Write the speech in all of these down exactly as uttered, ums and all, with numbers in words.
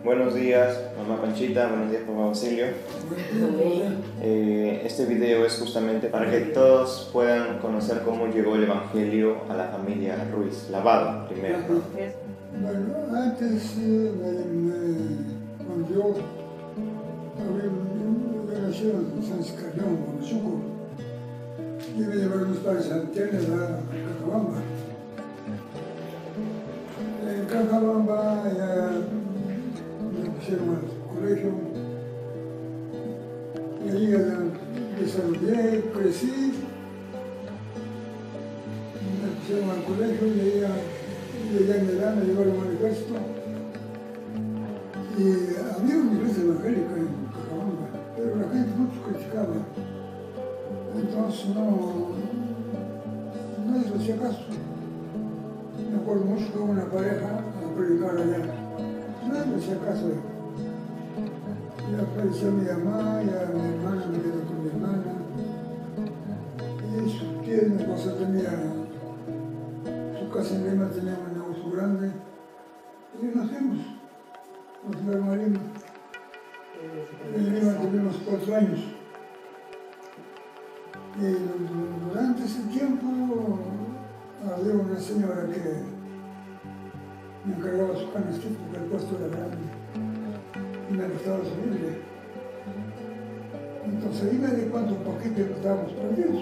Buenos días, mamá Panchita, buenos días, papá Basilio. Eh, este video es justamente para que todos puedan conocer cómo llegó el Evangelio a la familia Ruiz, lavado primero, ¿no? Bueno, antes, eh, me, me, cuando yo había nacido en San Escarión, Monochuco, y me llevaron mis padres a Tierra, a Cajabamba. En Cajabamba ya me pusieron al colegio, y ahí ya desarrollé, crecí, me pusieron al colegio y ahí ya llegué en edad, me llevaron al ejército. Y había una iglesia evangélica en Cajabamba, pero la gente mucho criticaba. Entonces no, nadie le hacía caso. Me acuerdo mucho que hubo una pareja a predicar allá. Nadie le hacía caso. Ya falleció mi mamá, ya mi hermana me quedé con mi hermana. Y su tía, mi esposa, tenía su casa en Lima, tenía un negocio grande. Y nos fuimos. Nos fuimos a Lima. En Lima tuvimos cuatro años. Y durante ese tiempo había una señora que me encargaba su canastito porque el puesto era grande y me prestaba su Biblia. Entonces ahí me di cuenta un poquito que estábamos perdidos.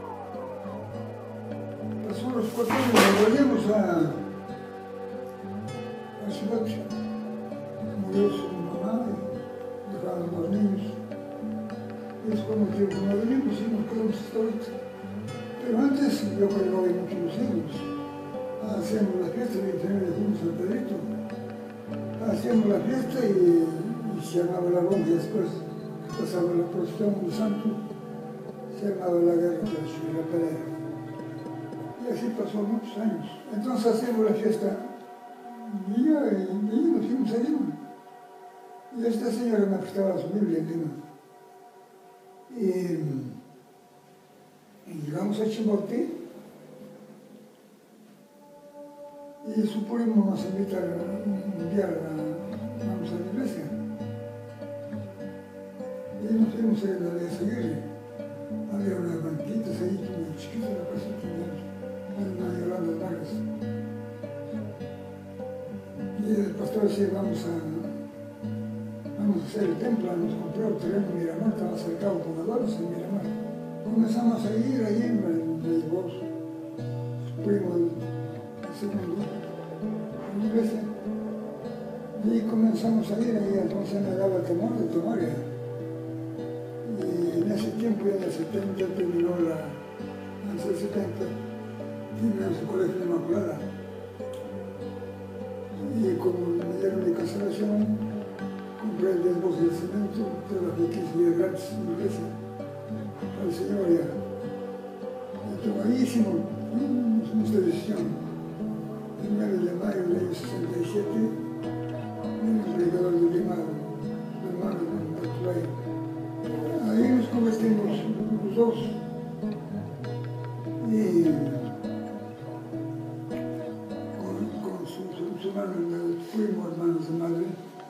Pasó los cuatro años y volvimos a, a Chivache. Murió su mamá y dejaron dos niños. Y es como que cuando venimos y nos quedamos hasta ahorita. Pero antes yo creo que no había muchos los hijos. Hacíamos la fiesta el veintinueve de junio San Pedrito. Hacíamos la fiesta y, y se llamaba la ronda y después pasaba la procesión del santo. Se llamaba la guerra y la pelea. Y así pasó muchos años. Entonces hacíamos la fiesta y ya, y, y nos fuimos a Lima. Y esta señora me prestaba su Biblia en Lima. Y, y llegamos a Chimbote y su primo nos invita un día a, vamos a la iglesia. Y nos fuimos a la de seguirle. Había unas banquitas ahí, muy chiquitas, la casa tenía una Yolanda Vargas. Y el pastor decía, vamos a Vamos a hacer el templo, nos compró el terreno en Miramar, estaba cercado con Adolfo en Miramar. Comenzamos a ir ahí, me, me llevó su, su primo, el, el segundo, en la iglesia. Y comenzamos a ir ahí, entonces me daba el temor de tomar ya. Y en ese tiempo, ya en el setenta, terminó la, en el setenta, terminó su colegio de Inmaculada. Y como me dieron mi cancelación, compré el diez bolsas de cemento, trabajé quince días gratis en la iglesia, para el Señor ya. Entonces ahí hicimos nuestra decisión. El nueve de mayo del año sesenta y siete, vino el predicador de Lima, su hermano de Batulay. Ahí nos convertimos los dos. Y con, con su, su, su hermano, el primo, hermanos de madre,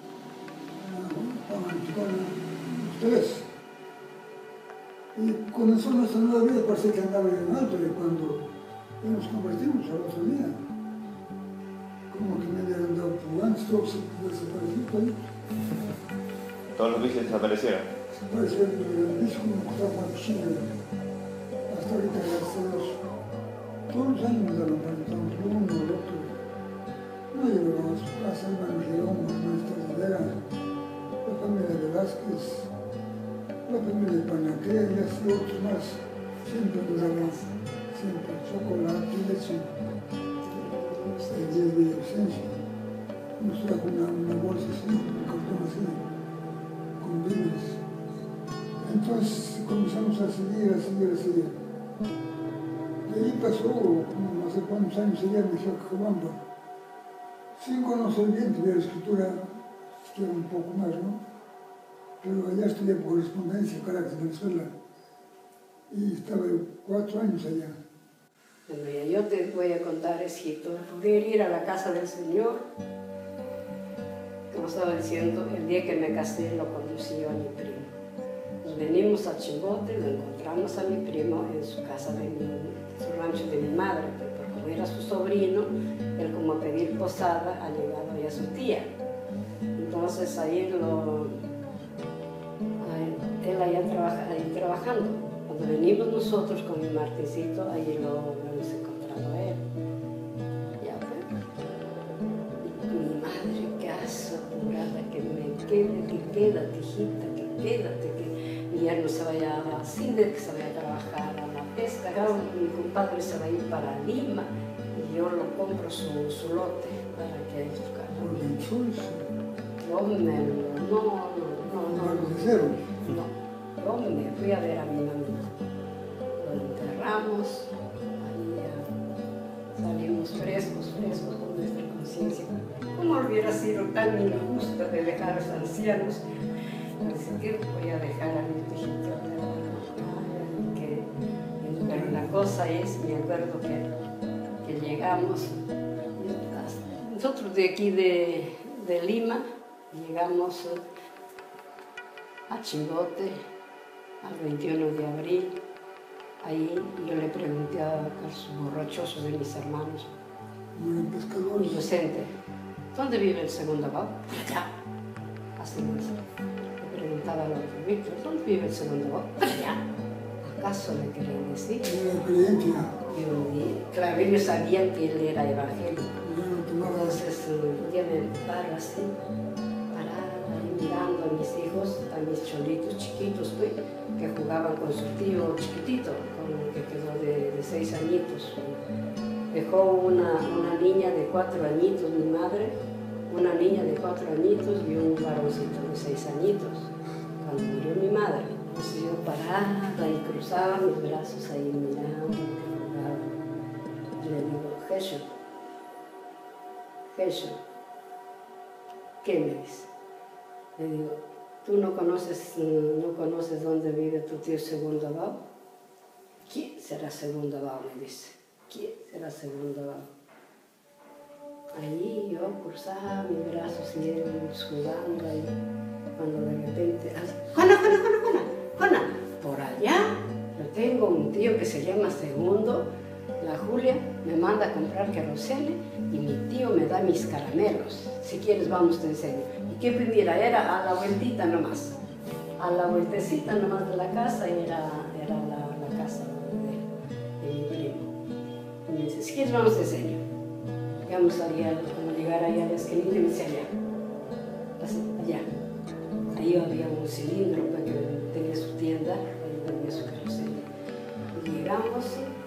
ustedes. Y comenzó nuestra nueva vida, parece que andaba en alto, y cuando nos convertimos al otro día, como que me habían dado pugantes, todos se desaparecieron. ¿Todos los vicios desaparecieron? Desaparecieron el vicio como que estaba en la piscina. Hasta ahorita, gracias a Dios. Todos los años nos daban plantamos el uno, el otro. No llevábamos a su casa, hermano Girón, hermano Estradera, la familia de Vázquez, la familia de Panaquea y así otros más. Siempre nos daban, siempre, chocolate y leche. El día de Villavicencio nos trajo una, una bolsa así, un cartón así, con víveres. Entonces comenzamos a seguir, a seguir, a seguir. Y ahí pasó, como no sé cuántos años ella me dijo a Cajabamba. Sin conocer bien, tuviera escritura, estudié un poco más, ¿no? Pero allá estudié por correspondencia, Caracas, Venezuela. Y estaba cuatro años allá. Bueno, ya yo te voy a contar, es cierto, poder ir a la casa del Señor, como estaba diciendo, el día que me casé lo conocí yo a mi primo. Nos venimos a Chimbote, lo encontramos a mi primo en su casa, de mi, su rancho de mi madre, pero como era su sobrino, él como a pedir posada ha llegado ya su tía. Entonces ahí lo, él allá trabaja, ahí trabajando. Cuando venimos nosotros con mi Martincito, ahí lo, lo hemos encontrado a él. Ya pues, mi madre, qué asegurada, que me quede, que quédate, hijita, que quédate, que mi yerno se vaya a Cinde, que se vaya a trabajar a la pesca. Claro, mi compadre se va a ir para Lima y yo lo compro su, su lote para que haya su casa. Yo me, no, no, no, no, no, no, yo me fui a ver a mi mamá. Lo enterramos, ahí ya salimos frescos, frescos con nuestra conciencia. ¿Cómo hubiera sido tan injusto de dejar a los ancianos? Así que voy a dejar a mi hijito, que, pero la cosa es, me acuerdo que, que llegamos, nosotros de aquí de, de Lima, llegamos a Chimbote al veintiuno de abril. Ahí yo le pregunté a los borrachosos de mis hermanos, inocente, ¿dónde vive el segundo abad? Allá. Así me dice. Le preguntaba al otro, Víctor, ¿dónde vive el segundo abad? Allá. ¿Acaso le querían decir? Yo, claro, ellos sabían que él era evangélico. Entonces, un día me paro así, parada, ahí mirando a mis hijos, a mis cholitos chiquitos, pues, que jugaban con su tío chiquitito, con el que quedó de, de seis añitos. Dejó una, una niña de cuatro añitos, mi madre, una niña de cuatro añitos y un varoncito de seis añitos, cuando murió mi madre. Entonces yo parada y cruzaba mis brazos ahí mirando, jugaba. Y le digo, Jesús, Jesús, ¿qué me dice? Le digo, ¿tú no conoces, no conoces dónde vive tu tío segundo abad? ¿Quién será segundo abad? Me dice. ¿Quién será segundo abad? Ahí yo cruzaba mis brazos y él jugando ahí, cuando de repente, ¡Juana, Juana, Juana, Juana! ¡Juana! Por allá yo tengo un tío que se llama Segundo, la Julia me manda a comprar querosene y mi tío me da mis caramelos. Si quieres vamos te enseño. Y que mira, era a la vueltita nomás, a la vueltecita nomás de la casa era, era la, la casa de, de mi primo. Y me dice, si quieres vamos te enseño. Llegamos allá, cuando llegar allá a la esquina y me dice allá, allá. Ahí había un cilindro para que tenía su tienda, ahí tenía su querosene. Y llegamos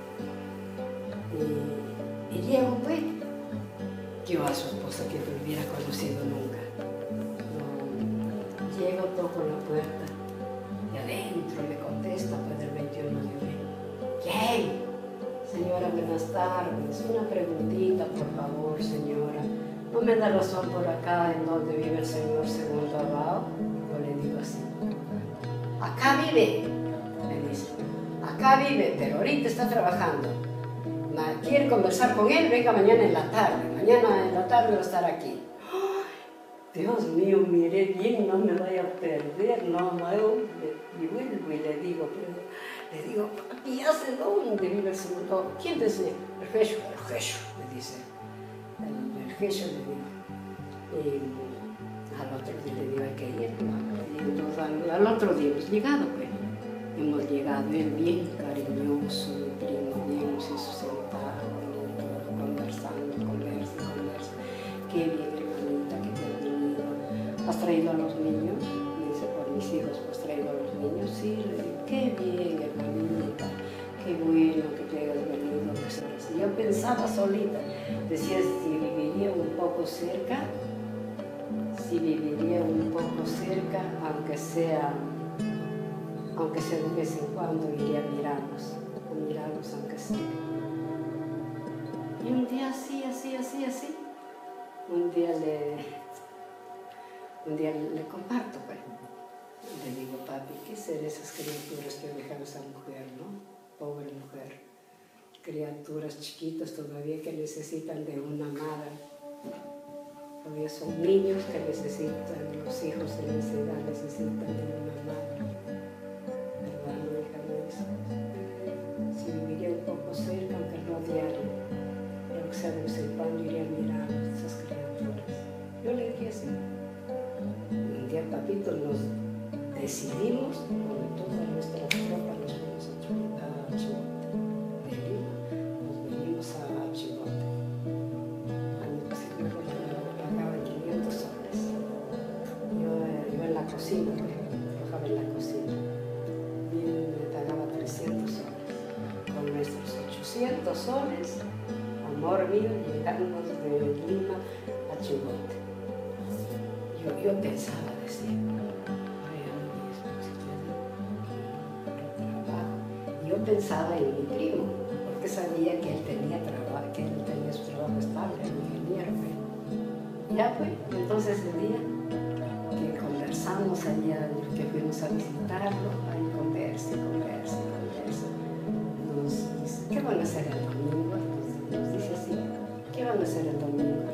y, y llego pues, yo a su esposa que no hubiera conocido nunca. No, llego, toco la puerta y adentro me contesta pues del veintiuno de abril. ¿Quién? Señora, buenas tardes. Una preguntita, por favor, señora. ¿No me da razón por acá en donde vive el señor segundo abad? Yo le digo así. Acá vive, me dice. Acá vive, pero ahorita está trabajando. ¿Quiere conversar con él? Venga mañana en la tarde. Mañana en la tarde va a estar aquí. Dios mío, miré bien, no me vaya a perder. No, no, y vuelvo y le digo, pero, le digo, papi, ¿hace dónde vive el segundo? ¿Quién dice? El Jesús, el Jesús, me dice. El, el Jesús, le digo. Y al otro día le digo, hay que ir. Y entonces, al, al otro día hemos llegado, pues. Hemos llegado, él bien cariñoso, mi primo, bien, nos hizo sentar, conversando, conversa, conversa. Qué bien, hermanita, que te has venido. ¿Has traído a los niños? Me dice, por mis hijos, ¿has traído a los niños? Sí, le digo, qué bien, hermanita, qué bueno que te hayas venido. Y yo pensaba solita, decía, si viviría un poco cerca, si viviría un poco cerca, aunque sea, aunque sea de vez en cuando, iría a mirarlos, a mirarlos aunque sea. Y un día así, así, así, así, un día le, un día le, le comparto, pues. Le digo, papi, ¿qué ser esas criaturas que dejan esa mujer, no? Pobre mujer. Criaturas chiquitas todavía que necesitan de una madre. Porque son niños que necesitan, los hijos de necesidad necesitan de una madre. Hermano, hija de si viviría un poco cerca, aunque no diario, pero que sea de vez en cuando iría a mirar a esas criaturas. Yo le dije así. Un día, papito, nos decidimos con toda nuestra tropa, nos fuimos a Chihuahua, de Lima, nos venimos a Chihuahua. A mi me pagaban quinientos soles. Yo iba en la cocina, trabajaba en la cocina. Y me pagaba trescientos soles. Con nuestros ochocientos soles, amor mío, llegamos de Lima a Chihuahua. Yo, yo pensaba, decía, yo pensaba en mi primo, porque sabía que él tenía trabajo, que él tenía su trabajo estable, era ingeniero. ¿Ve? Ya pues, entonces el día que conversamos allá, que fuimos a visitarlo, ahí conversa, conversa, conversa, nos dice, ¿qué van a hacer el domingo? Nos, nos dice así, ¿qué van a hacer el domingo?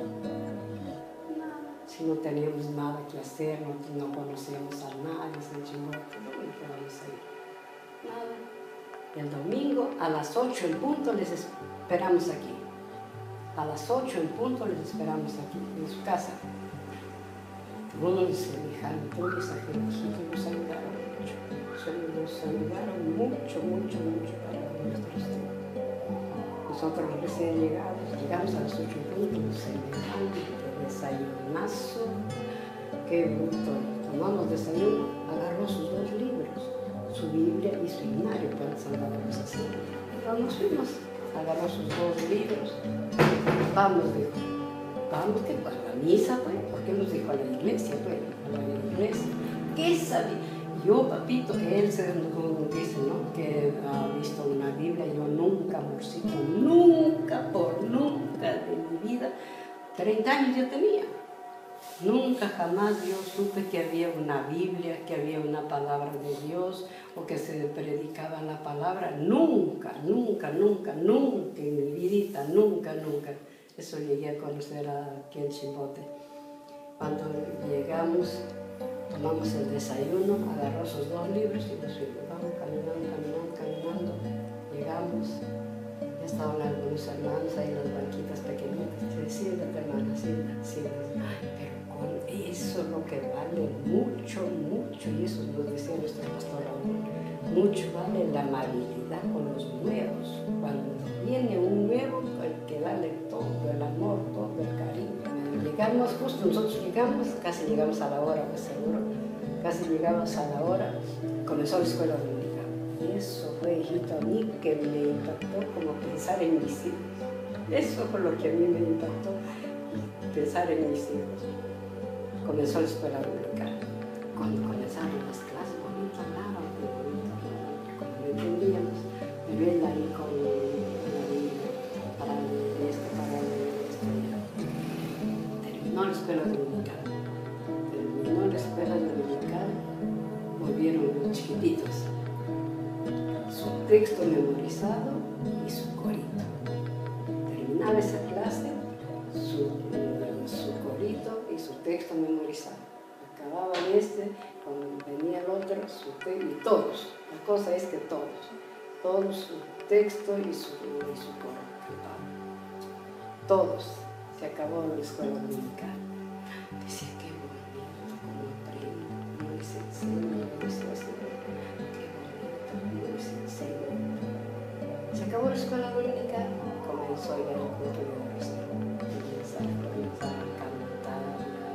Si no teníamos nada que hacer, no, no conocíamos a nadie, en Chihuahua, ¿dónde vamos a ir? Nada. El domingo a las ocho en punto les esperamos aquí. A las ocho en punto les esperamos aquí, en su casa. Uno dice, hija, tú esa gente nos ayudaron mucho. Nos ayudaron mucho, mucho, mucho para nuestros tiempos. Nosotros recién llegados, llegamos a las ocho en punto, nos semejante desayunazo, qué gusto. Tomamos desayuno, agarró sus dos libros, su Biblia y su himnario para salvar a los así. Pero nos fuimos, agarró sus dos libros, vamos, dijo, vamos que para la misa, pues, porque nos dijo a la iglesia, pues, a la iglesia. ¿Qué sabía? Yo, papito, él se dice, ¿no? Que ha visto una Biblia, yo nunca, amorcito, nunca, por nunca de mi vida, treinta años yo tenía. Nunca jamás yo supe que había una Biblia, que había una palabra de Dios o que se predicaba la palabra. Nunca, nunca, nunca, nunca en mi vidita, nunca, nunca. Eso llegué a conocer aquí en Chimbote. Cuando llegamos, tomamos el desayuno, agarró sus dos libros y nos fuimos. Vamos caminando, caminando, caminando. Llegamos. Ya estaban algunos hermanos ahí en las banquitas pequeñitas. Siéntate, hermana, siéntate, siéntate. Ay, pero con eso es lo que vale mucho, mucho, y eso nos decía nuestro pastor Raúl, mucho vale la amabilidad con los nuevos. Cuando viene un nuevo, hay que darle todo el amor, todo el cariño. Llegamos, justo nosotros llegamos, casi llegamos a la hora, pues seguro, casi llegamos a la hora, comenzó la escuela dominical. Y eso fue, hijito, a mí que me impactó como pensar en mis hijos. Eso fue lo que a mí me impactó, pensar en mis hijos. Comenzó la escuela dominical. Cuando comenzaron las clases, bonito hablaban, bonito hablaban, como lo entendíamos, pero él ahí con la Biblia, para leer esto, para leer esto. Terminó la escuela dominical. Terminó la escuela dominical, volvieron los chiquititos. Su texto memorizado y su corito. Terminaba esa clase, su, su corito y su texto memorizado. Acababa este, cuando venía el otro, su texto, y todos. La cosa es que todos, todos su texto y su, y su corito. Todos. Se acabó la escuela dominical. Decía, qué bonito, cómo aprendo, cómo les enseño, decía así, qué bonito, cómo les enseño. Se acabó la escuela dominical, comenzó ya el culto de oración. Comenzar a cantar,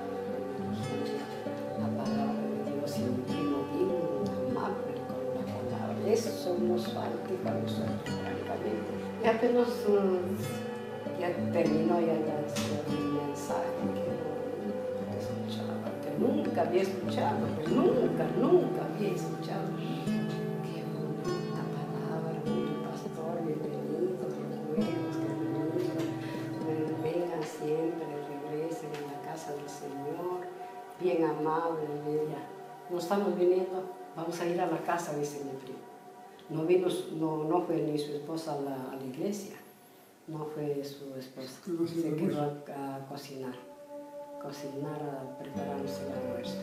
la palabra de Dios y un vino digno, amable con la palabra. Eso nos falta a nosotros, francamente. Y apenas um, ya terminó ya las, el mensaje que, que escuchaba, que nunca había escuchado, que nunca, nunca había escuchado. Qué bonita palabra, un pastor, bienvenido, bienvenidos, bienvenidos, vengan siempre, regresen a la casa del Señor, bien amable, bella. No estamos viniendo, vamos a ir a la casa, dice mi primo. No vino, no, no fue ni su esposa a la, a la iglesia. No fue su esposa, se quedó a, a cocinar. cocinar, a prepararnos el almuerzo.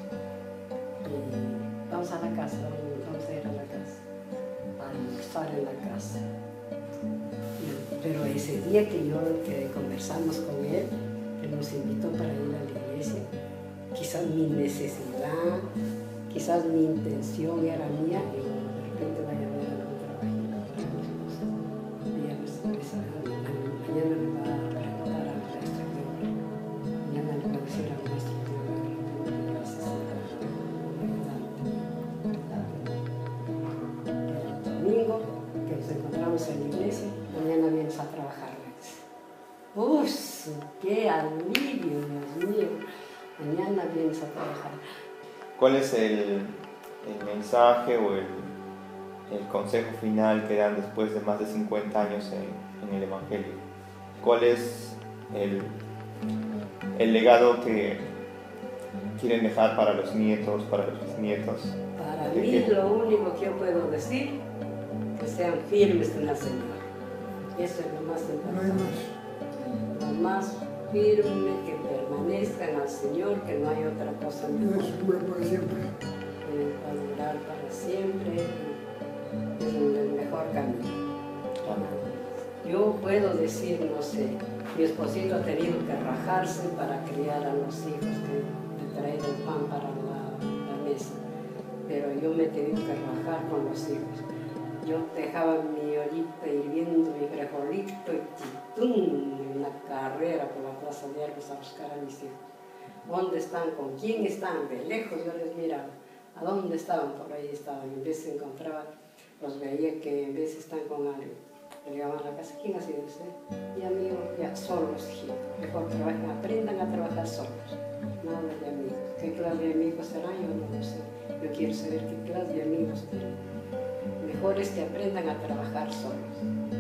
Y vamos a la casa, vamos a ir a la casa, a almorzar en la casa. Y, pero ese día que yo que conversamos con él, que nos invitó para ir a la iglesia, quizás mi necesidad, quizás mi intención era mía, y de repente vaya a ver algún trabajito para mis cosas. Y a veces, mañana me va a preguntar a la maestra que mañana le va a decir al maestro que yo tengo necesidad de ayudarte. El domingo que nos encontramos en la iglesia, mañana vienes a trabajar. ¡Uf! ¡Qué alivio, Dios mío! Mañana vienes a trabajar. ¿Cuál es el, el mensaje o el, el consejo final que dan después de más de cincuenta años en, en el Evangelio? ¿Cuál es el, el legado que quieren dejar para los nietos, para los bisnietos? Para mí lo único que yo puedo decir, que sean firmes en el Señor. Eso es lo más importante. Lo más firme, que permanezcan al Señor, que no hay otra cosa mejor. Dios dura para siempre. Eh, va a durar para siempre, es el mejor camino. Amén. Yo puedo decir, no sé, mi esposito ha tenido que rajarse para criar a los hijos, que le traer el pan para la, la mesa, pero yo me he tenido que rajar con los hijos. Yo dejaba mi ollita hirviendo, mi frijolito y ¡tum! Una carrera por la plaza de armas a buscar a mis hijos. ¿Dónde están? ¿Con quién están? De lejos yo les miraba. ¿A dónde estaban? Por ahí estaban. En vez de encontrar, los veía que en vez están con alguien. Llegaban a la casa. ¿Quién ha sido usted? Mi amigo, ya solos, hijitos. Mejor trabajen, aprendan a trabajar solos. Nada de amigos. ¿Qué clase de amigos serán? Yo no lo sé. Yo quiero saber qué clase de amigos tienen. Mejor es que aprendan a trabajar solos.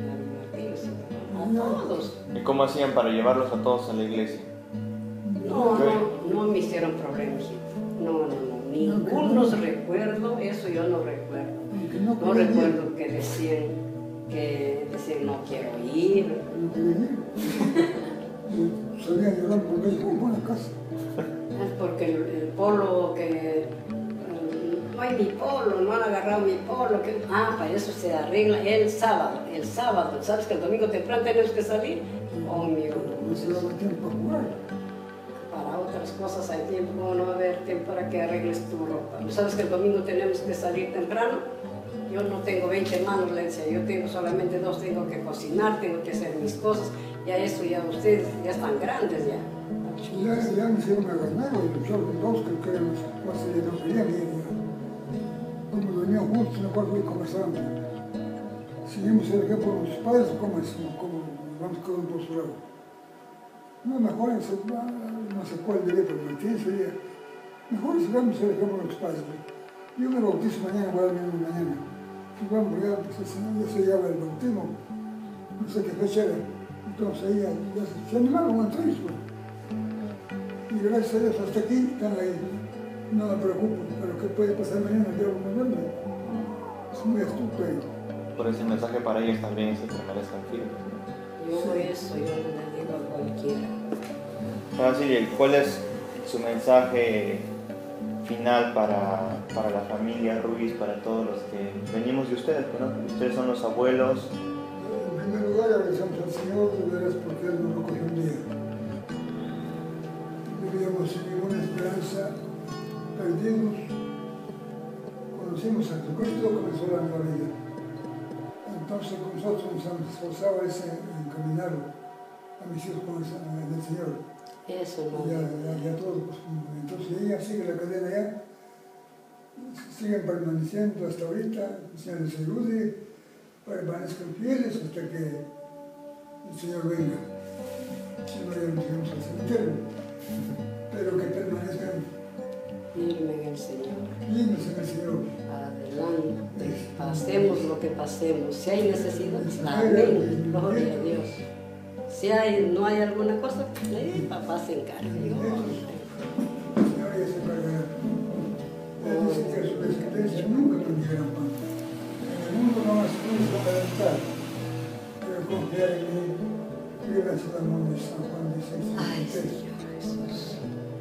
A todos. ¿Y cómo hacían para llevarlos a todos a la iglesia? No, no, no me hicieron problemas, hijito. No, no, no. Ninguno recuerdo, eso yo no recuerdo. No recuerdo que decían, que decían no quiero ir. No quería ir. Salían llorando por ahí, como en la casa. Es porque el, el polo que... No hay mi polo, no han agarrado mi polo. Que, ah, para eso se arregla el sábado. El sábado, ¿sabes que el domingo temprano tenemos que salir? Oh, mi Dios. No se daba tiempo para jugar. Para otras cosas hay tiempo, ¿cómo no va a haber tiempo para que arregles tu ropa? ¿Sabes que el domingo tenemos que salir temprano? Yo no tengo veinte manos, le decía, yo tengo solamente dos, tengo que cocinar, tengo que hacer mis cosas. Ya eso, ya ustedes ya están grandes ya. Ya, ya me hicieron a ganar, y los otros dos que eran los cuales no querían ir. Como dormían juntos, no recuerdo que conversaban. Seguimos el ejemplo de los padres, como vamos cada uno por su lado. No, mejor, no sé cuál diría, pero Martín sería, mejor sigamos el ejemplo de los padres. Yo me bautizo mañana, voy a dormir mañana. Y vamos, ya, pues, ya se llama el bautismo, no sé qué fecha era. Entonces ahí ya, ya se, se animaron a entrar. Y gracias a Dios, hasta aquí están ahí. No me preocupo, pero ¿qué puede pasar mañana? Yo no me duermo. Es muy estúpido. Por ese mensaje para ellos también es que permanezcan firmes. Yo eso, yo no le digo a cualquiera. Ahora sí, ¿cuál es su mensaje final para, para la familia Ruiz, para todos los que venimos de ustedes, ¿no? Ustedes son los abuelos. En primer lugar, agradecemos al Señor de veras porque Él nos recogió un día. Vivíamos sin ninguna esperanza, perdidos. Conocimos a Jesucristo, comenzó la nueva vida. Entonces con nosotros nos esforzaba ese encaminar a mis hijos con el del Señor. Eso no. Y a, a, a todos. Pues, entonces ella sigue la cadena ya. Siguen permaneciendo hasta ahorita. El Señor les ayude, permanezcan fieles hasta que el Señor venga. Si no, ya nos iremos al cementerio. Pero que permanezcan firme en el Señor. firmes en el Señor. Adelante. Pasemos lo que pasemos. Si hay necesidad, amén. Gloria a Dios. Si hay, no hay alguna cosa, eh, papá se encarga. Yo, El Señor ya se encargará. Él dice que su descendencia nunca mendigará pan. En el mundo no más nunca para estar. Pero confiar en mí, líbranos del mundo de San Juan dieciséis. ay, Señor Jesús.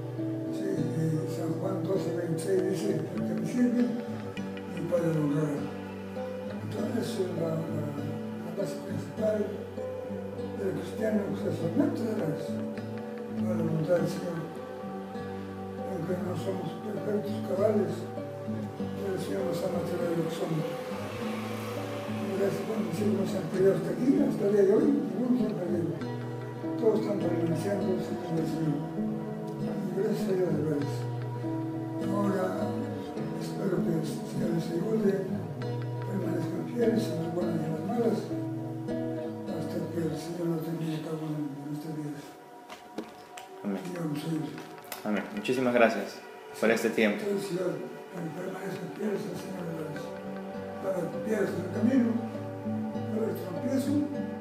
y San Juan doce veintiséis dice, el que me sirve, mi Padre lo honrará. Entonces, eso es la, la, la base principal del cristiano, que se somete a la voluntad del Señor. Aunque no somos perfectos cabales, pero el Señor nos ama a través de lo que somos. Gracias por decirnos han perdido hasta aquí, hasta el día de hoy, ninguno se ha perdido. Todos están permaneciendo en el Señor. Y gracias a Dios de veras. Ahora espero que el Señor les ayude, permanezcan fieles en las buenas y en las malas, hasta que el Señor nos termine a cabo en nuestras vidas. Amén. Y vamos a ir. Amén. Muchísimas gracias por este tiempo. Entonces, Señor, permanezcan fieles al Señor de veras. Para que pierdas el camino, para el tropiezo,